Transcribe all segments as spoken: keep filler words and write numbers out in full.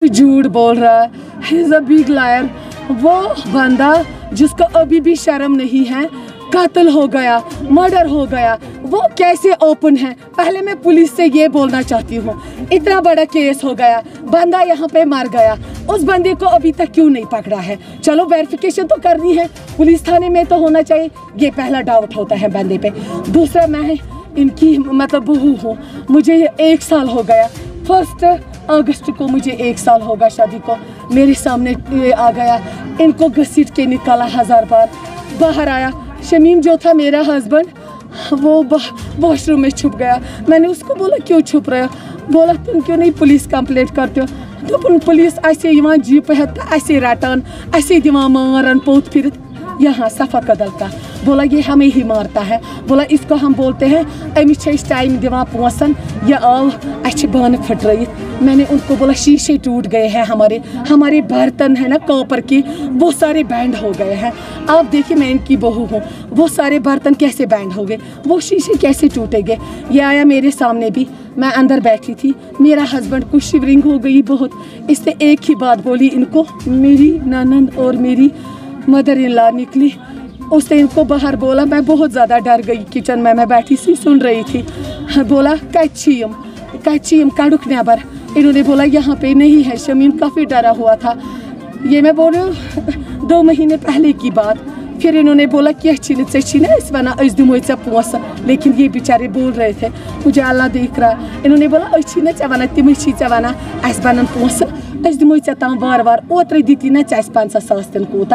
झूठ बोल रहा है, he is a big liar। वो बंदा जिसको अभी भी शर्म नहीं है, कत्ल हो गया, मर्डर हो गया, वो कैसे ओपन है? पहले मैं पुलिस से ये बोलना चाहती हूँ, इतना बड़ा केस हो गया, बंदा यहाँ पे मर गया, उस बंदे को अभी तक क्यों नहीं पकड़ा है? चलो वेरिफिकेशन तो करनी है, पुलिस थाने में तो होना चाहिए। ये पहला डाउट होता है बंदे पे। दूसरा, मैं इनकी मतलब बहू हूँ, मुझे ये एक साल हो गया, फर्स्ट अगस्त को मुझे एक साल होगा शादी को, मेरे सामने आ गया, इनको घसीट के निकाला हज़ार बार, बाहर आया। शमीम जो था मेरा हस्बैंड, वो वॉशरूम में छुप गया। मैंने उसको बोला क्यों छुप रहे हो? बोला तुम क्यों नहीं पुलिस कंप्लेंट करते हो? तो पुलिस ऐसे यवान जीप है, ऐसे रटान, ऐसे दिवान मारन पोत फिर यहाँ सफ़ा कदल का। बोला ये हमें ही मारता है। बोला इसको हम बोलते हैं अमिस इस टाइम दिवान पोसन या आव अच्छे बान फटराइत। मैंने उनको बोला शीशे टूट गए हैं, हमारे हमारे बर्तन है ना कॉपर की, वो सारे बैंड हो गए हैं। आप देखिए मैं इनकी बहू हूँ, वो सारे बर्तन कैसे बैंड हो गए, वो शीशे कैसे टूटेंगे? ये आया मेरे सामने भी, मैं अंदर बैठी थी, मेरा हस्बैंड को शिवरिंग हो गई बहुत। इससे एक ही बात बोली इनको, मेरी ननद और मेरी मदर इन लॉ निकली, उसने इनको बाहर बोला। मैं बहुत ज़्यादा डर गई, किचन में मैं बैठी सी सुन रही थी। बोला कच्चीम कच्चीम काड़ुक नबर। इन्होंने बोला यहाँ पे नहीं है। शमीम काफ़ी डरा हुआ था। ये मैं बोल रही हूँ दो महीने पहले की बात। फिर इन्होंने बोला कि अच्छी अच्छी ना इस बना इस दिमो पोस, लेकिन ये बेचारे बोल रहे थे मुझे अल्लाह देख रहा। इन्होंने बोला अच्छी ना चवाना तिम चवाना अस बनन पोस, अस दिमो ताम वार वार ओत्र दी ना चस पंचा सास तीन कूता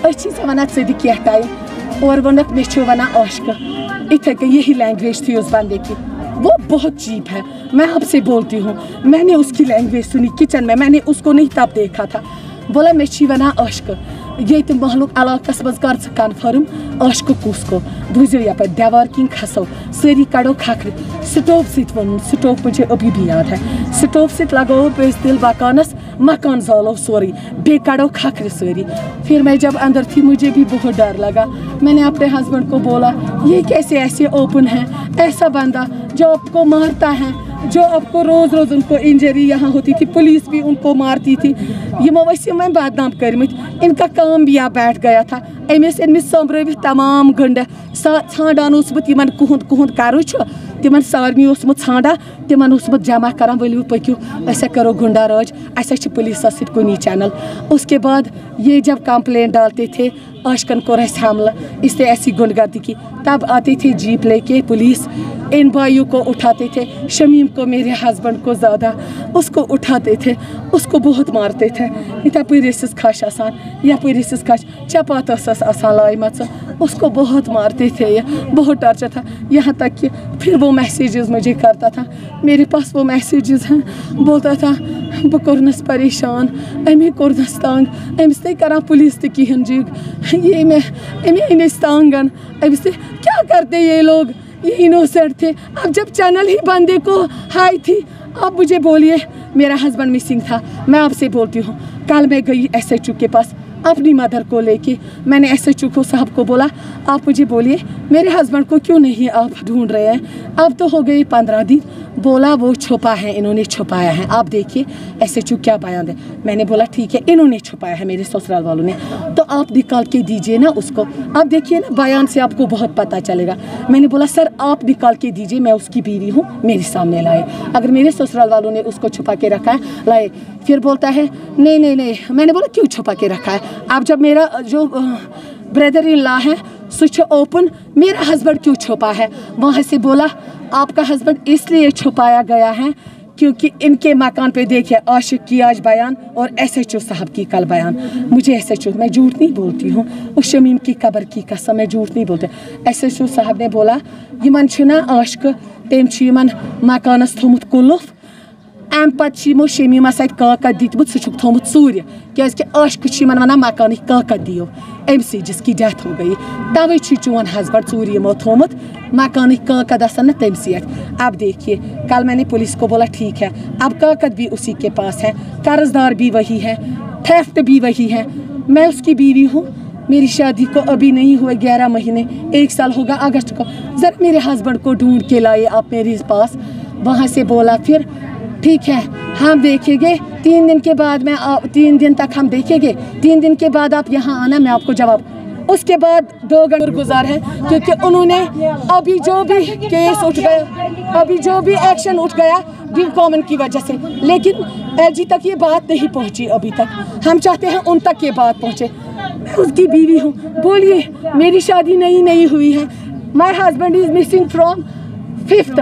वन दी कह टाइम और वनक मे वन आश्क। इथे कहीं यही लैंग्वेज थी उस बंदे की, वो बहुत चीप है। मैं आपसे बोलती हूँ, मैंने उसकी लैंग्वेज सुनी किचन में, मैंने उसको नहीं तब देखा था। बोला मे वन आश्क ये तुम महलुक इलाकस मज कर कन्फर्म आश्क कुस को बुझो यप देवार किन खसो सारी कड़ो खखर स्टोव सत वन स्टोव मुझे अभी भी याद है। स्टोव सत लगो बेस दिल मकानस, मकान जालो सोरी बे कड़ो खखर सारी। फिर मैं जब अंदर थी मुझे भी बहुत डर लगा। मैंने अपने हस्बैंड को बोला ये कैसे ऐसे ओपन है, ऐसा बंदा जो आपको मारता है, जो आपको रोज़ रोज़ उनको इंजरी यहाँ होती थी, पुलिस भी उनको मारती थी। ये मवैसी में बदनाम करमित, इनका काम भी यहाँ बैठ गया था। अमिस अमिस संभ्रवित तमाम गंड छाड़ान इन कुहद कुहद करू तिमन सारनी छाड़ा तिमन जमा कर वलू पक्यू अस करो गुंडा राज, अस पुलिस कुनी चैनल। उसके बाद ये जब कंप्लेंट डालते थे आशकन को रस हमला, इससे ऐसी गुंडगर्दी की, तब आते थे जीप लेके पुलिस, इन भाइयों को उठाते थे। शमीम को, मेरे हस्बैंड को ज़्यादा उसको उठाते थे, उसको बहुत मारते थे। इतना पुरिस खश आसान या पुरिस खश चपात आसान लाइमच, उसको बहुत मारते थे, ये बहुत टर्चर था। यहाँ तक कि फिर वो मैसेजेस मुझे करता था, मेरे पास वो मैसेजेस हैं, बोलता था बह कोरनस परेशान, अमे कोरनस तंग, अमिस नहीं करा पुलिस तक कहें जी, ये मैं अमे अनिस तंगन, अमिस क्या करते ये लोग, ये इनोसेंट थे। अब जब चैनल ही बंदे को हाई थी, आप मुझे बोलिए मेरा हस्बैंड मिसिंग था। मैं आपसे बोलती हूँ, कल मैं गई एस एच ओ के पास अपनी मदर को लेके, मैंने एस एच ओ साहब को बोला आप मुझे बोलिए मेरे हस्बैंड को क्यों नहीं आप ढूंढ रहे हैं? अब तो हो गई पंद्रह दिन। बोला वो छुपा है, इन्होंने छुपाया है, आप देखिए एस एच ओ क्या बयान दे। मैंने बोला ठीक है इन्होंने छुपाया है, मेरे ससुराल वालों ने, तो आप निकाल के दीजिए ना उसको। आप देखिए ना बयान से आपको बहुत पता चलेगा। मैंने बोला सर आप निकाल के दीजिए, मैं उसकी बीवी हूँ, मेरे सामने लाए। अगर मेरे ससुराल वालों ने उसको छुपा के रखा है लाए। फिर बोलता है नहीं नहीं नहीं। मैंने बोला क्यों छुपा के रखा है? अब जब मेरा जो ब्रदर इन लॉ है स्विच ओपन, मेरा हस्बैंड क्यों छुपा है? वहाँ से बोला आपका हस्बैंड इसलिए छुपाया गया है क्योंकि इनके मकान पे देखिए आशिक की आज बयान और एस एच ओ साहब की कल बयान। मुझे एस एच ओ, मैं झूठ नहीं बोलती हूँ, उस शमीम की कब्र की कसम मैं झूठ नहीं बोलती। एस एच ओ साहब ने बोला यमन छुना आशिक तम यमन मकानस थोमुत कुलुफ, अम पो शमीमस काकद दितमुत सह थोमुत सूर्य, क्या आशिक वन मकान काकद दियो अमसी जिसकी डेथ हो गई, तवे चोन हस्बैंड सूर्य यमो थोमुत मकान काकद आसन न तमसी। अब देखिए कल मैंने पुलिस को बोला ठीक है, अब काकद भी उसी के पास है, कर्जदार भी वही है, थेफ्ट भी वही है। मैं उसकी बीवी हूँ, मेरी शादी को अभी नहीं हुए ग्यारह महीने, एक साल होगा अगस्त को। ज़रा मेरे हस्बैंड को ढूंढ के लाए आप मेरे पास। वहाँ से बोला फिर ठीक है हम देखेंगे तीन दिन के बाद मैं तीन दिन तक हम देखेंगे, तीन दिन के बाद आप यहाँ आना, मैं आपको जवाब। उसके बाद दो घंटे गुजार है क्योंकि उन्होंने अभी जो भी केस उठ गया, अभी जो भी एक्शन उठ गया बिल कॉमन की वजह से, लेकिन एलजी तक ये बात नहीं पहुंची अभी तक। हम चाहते हैं उन तक ये बात पहुंचे। मैं उसकी बीवी हूँ, बोलिए मेरी शादी नई नई हुई है, my husband is missing from fifth,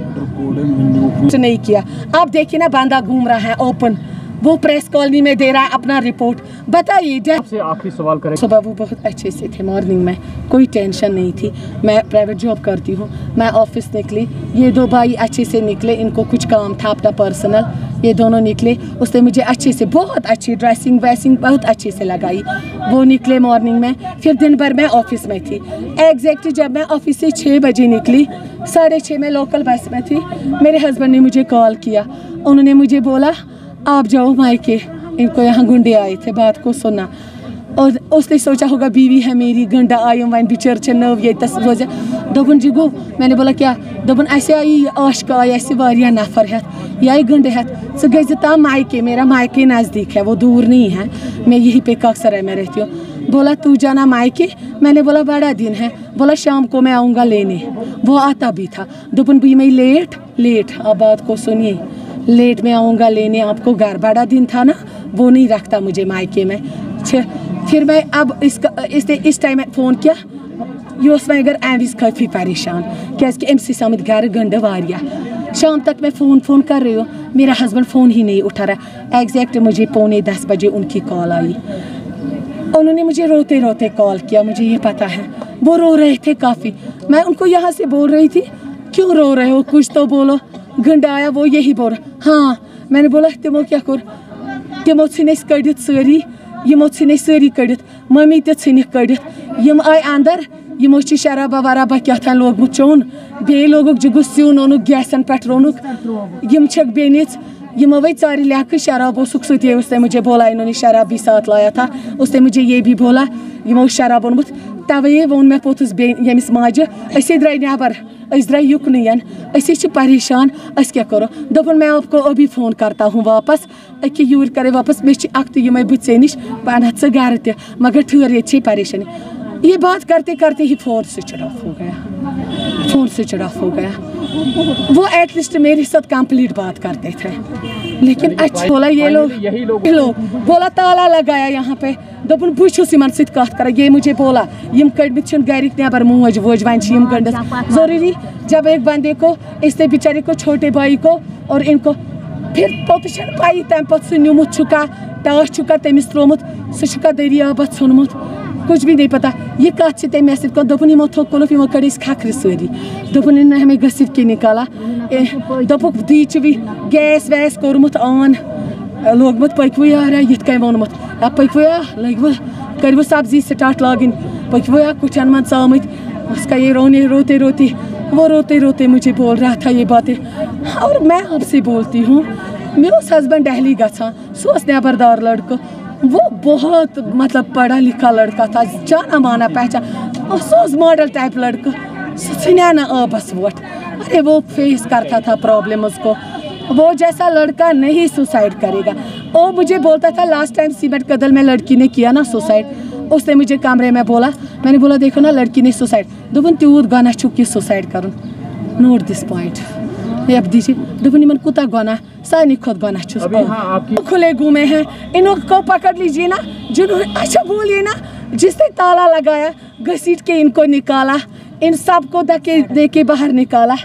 नहीं किया। आप देखिए ना बंदा घूम रहा है ओपन, वो प्रेस कॉलोनी में दे रहा है अपना रिपोर्ट। बताइए आपसे आखिरी सवाल करें। सुबह वो बहुत अच्छे से थे, मॉर्निंग में कोई टेंशन नहीं थी। मैं प्राइवेट जॉब करती हूँ, मैं ऑफिस निकली, ये दो भाई अच्छे से निकले, इनको कुछ काम था अपना पर्सनल, ये दोनों निकले। उसने मुझे अच्छे से बहुत अच्छी ड्रेसिंग वैसिंग बहुत अच्छे से लगाई, वो निकले मॉर्निंग में। फिर दिन भर मैं ऑफिस में थी। एग्जैक्टली जब मैं ऑफिस से छः बजे निकली, साढ़े छः में लोकल बस में थी, मेरे हस्बैंड ने मुझे कॉल किया। उन्होंने मुझे बोला आप जाओ मायके, इनको यहाँ गुंडे आए थे, बात को सुना। और उसने सोचा होगा बीवी है मेरी, गंडा आयम वन बिचर नव ये तस रोज दोपन जी गो। मैंने बोला क्या? दोपन ऐसे आई आशक आई, ऐसे वारिया नफर है, ये आई गंडे है, सो गई ता मायके, मेरा मायके नज़दीक है, वो दूर नहीं है, मैं यहीं पे काकसराय में रहती हूँ। बोला तू जाना मायके, मैंने बोला बड़ा दिन है, बोला शाम को मैं आऊँगा लेने, वो आता भी था। दोपन भी मैं लेट लेट अब बात को सुनिए, लेट में आऊँगा लेने आपको, घर बड़ा दिन था ना, वो नहीं रखता मुझे मायके में। फिर मैं अब इसका इसने इस टाइम फ़ोन किया, योस मैं अगर एविस काफ़ी परेशान क्या कि एम सी समित घर गंड वारिया। शाम तक मैं फ़ोन फ़ोन कर रही हूँ, मेरा हस्बैंड फ़ोन ही नहीं उठा रहा। एग्जैक्ट मुझे पौने दस बजे उनकी कॉल आई, उन्होंने मुझे रोते रोते कॉल किया, मुझे ये पता है। वो रो रहे थे काफ़ी, मैं उनको यहाँ से बोल रही थी क्यों रो रहे हो, कुछ तो बोलो। गंडा आया, वो यही बोल रहा। हाँ, मैंने बोला तिमो क्या कर, तिमो इन कड़ित सारी, यमो इन सारी कड़ित, मम्मी ते कड़ित, यम आय अंदर, यमो शराबा वराबा क्या लोगमुत चोन, बे लोगुक जुगु सिन ओनुक गैसन पे रोनुक, यम छक बेनिच, यमो वही सारी लिया शराबों सुख सुत। उसने मुझे बोला इन्होंने शराब भी साथ लाया था, उसने मुझे ये भी बोला यमो शराब ओनमुत। तवे वोन मे पोतुस बे यमिस माजे असे द्राय नबर, अस द्राय युकन, असे परेशान, अस क्या करो। दोपन मैं आपको अभी फ़ोन करता हूँ वापस, अके यूर करे वापस, मे अख यम बुत निश बह अन स घर त, मगर ठहर ये परेशानी। ये बात करते करते ही फ़ोन स्विच ऑफ हो गया, फ़ोन स्विच ऑफ हो गया। वो एटलीस्ट मेरे साथ कंप्लीट बात करते थे, लेकिन अच्छा बोला ये लोग यही लोग लोग बोला ताला लगाया यहाँ पे। दोपन बुस इन सत कर, ये मुझे बोला यम कड़मित गरिक नबर मोज वोज वन गंडस जरूरी। जब एक बंदे को इसने बेचारे को छोटे भाई को और इनको फिर पोत पाई तम पे सह निमुत छुका टाश छुका तमिस त्रोमुत सह दरियाबत षुनमुत, कुछ भी नहीं पता। ये कत से तमें सो दोपन यमो थो कुलफ यमो कड़ खखर सारी, दोपन इन हमें गसित के निकाला, दोपुक दी भी गैस वैस कोरमुत आन लोगमुत पकव यार ये कम वोनमुत पकव लगव करव सब्जी स्टार्ट लागिन, पकव कुठन मन सामत, उसका ये रोने रोते रोते वो रोते रोते मुझे बोल रहा था ये बातें। और मैं आपसे बोलती हूँ, मेरा हस्बैंड दिल्ली गसा, सो नबरदार लड़का, वो बहुत मतलब पढ़ा लिखा लड़का था, जाना माना पहचान, सो मॉडल टाइप लड़का, सना ना आबस वोट। अरे वो फेस करता था प्रॉब्लम उसको, वो जैसा लड़का नहीं सुसाइड करेगा। वो मुझे बोलता था लास्ट टाइम सीमेंट कदल में लड़की ने किया ना सुसाइड, उसने मुझे कमरे में बोला, मैंने बोला देखो ना लड़की ने सुसाइड, दोपन त्यूत गना चुकी सुसाइड कर, नोट दिस पॉइंट अब दीजिए। दोपन इन कुता गना सानी खुद गना चुस खुले घूमे हैं, इनको पकड़ लीजिए ना जिन्होंने, अच्छा बोलिए ना जिसने ताला लगाया घसीट के इनको निकाला, इन सबको धके दे के बाहर निकाला।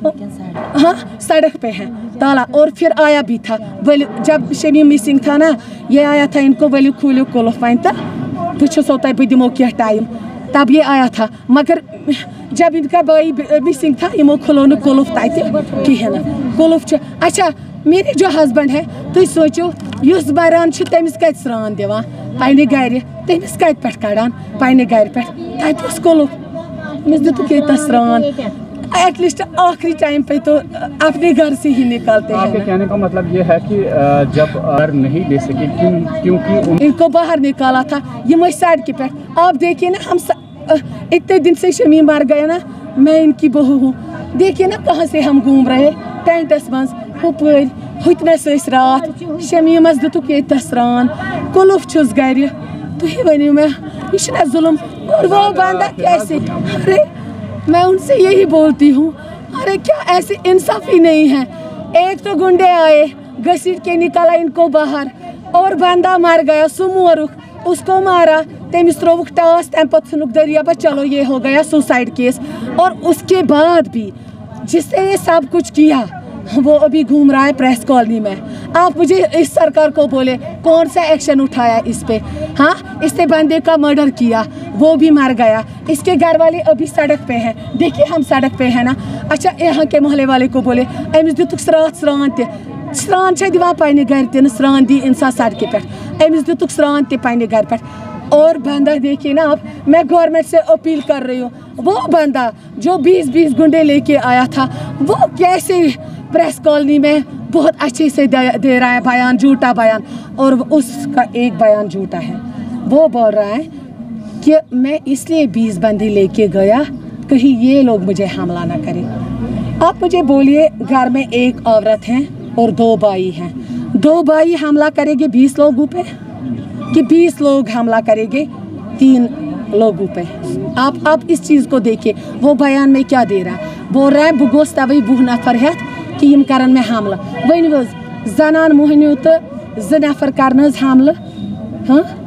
हाँ सड़क पे है ताला, और फिर आया भी था वली, जब शमी मिसिंग था ना, ये आया था इनको वली खुलो कुलफ वन तो बुस तह बह दिमो क्या टाइम, तब ये आया था। मगर जब इनका भाई मिसिंग था यमो खुलो न कुलफ तत कहें कुलफ। अच्छा मेरे जो हस्बैंड है तुम सोचो, युस बरान तमिस कत स्रान दिवान पन्ने गर, तमिस कत पे कड़ान पन्ने गर पे तत कुलफ, तमिस दुत स्रान। एटलीस्ट आखिरी टाइम पे तो अपने घर से ही निकालते हैं। आपके कहने का मतलब ये है कि जब घर नहीं दे सके क्यों, क्योंकि उन... इनको बाहर निकाला था ये सड़क पे। आप देखिए ना, हम स... इतने दिन से शमी मर गए ना, मैं इनकी बहू हूँ, देखिए ना कहाँ से हम घूम रहे टेंटस मज हुपर हुतनस रात शमीमस दुतुक ये तसरान कुलुफ छुस गर तुम वनु मैं यह जुल्म और वो बंदा कैसे। अरे मैं उनसे यही बोलती हूँ, अरे क्या ऐसी इंसाफी नहीं है। एक तो गुंडे आए घसीट के निकाला इनको बाहर और बंदा मर गया सुमोरुख, उसको मारा तमिस त्रोवुक टास तम पत सुनुक दरिया पर, चलो ये हो गया सुसाइड केस। और उसके बाद भी जिसने ये सब कुछ किया वो अभी घूम रहा है प्रेस कॉलोनी में। आप मुझे इस सरकार को बोले कौन सा एक्शन उठाया इस पे। हाँ, इसने बंदे का मर्डर किया, वो भी मर गया, इसके घर वाले अभी सड़क पे हैं। देखिए हम सड़क पे हैं ना। अच्छा, यहाँ के मोहल्ले वाले को बोले अमिस दितुक स्रात स्रान ते स्रान छे दिवा पाने घर ते स्रान दी इंसान सड़के पे, अमिस दितुक स्रान ते पाने घर पे। और बंदा देखिए ना आप, मैं गवर्नमेंट से अपील कर रही हूँ, वो बंदा जो बीस बीस गुंडे लेके आया था वो कैसे प्रेस कॉलोनी में बहुत अच्छे से दे, दे रहा है बयान, झूठा बयान। और उसका एक बयान झूठा है। वो बोल रहा है कि मैं इसलिए बीस बंदे लेके गया कहीं ये लोग मुझे हमला ना करें। आप मुझे बोलिए, घर में एक औरत है और दो भाई हैं, दो भाई हमला करेंगे बीस लोगों पे कि बीस लोग हमला करेंगे तीन लोगों पे। आप आप इस चीज़ को देखिए, वो बयान में क्या दे रहा है। बोल रहा है बह गोस तवे वुह नफर हेत कि यम करन में हमला। वन जनान मोहनियो तो ज नफर करन हमला। हाँ,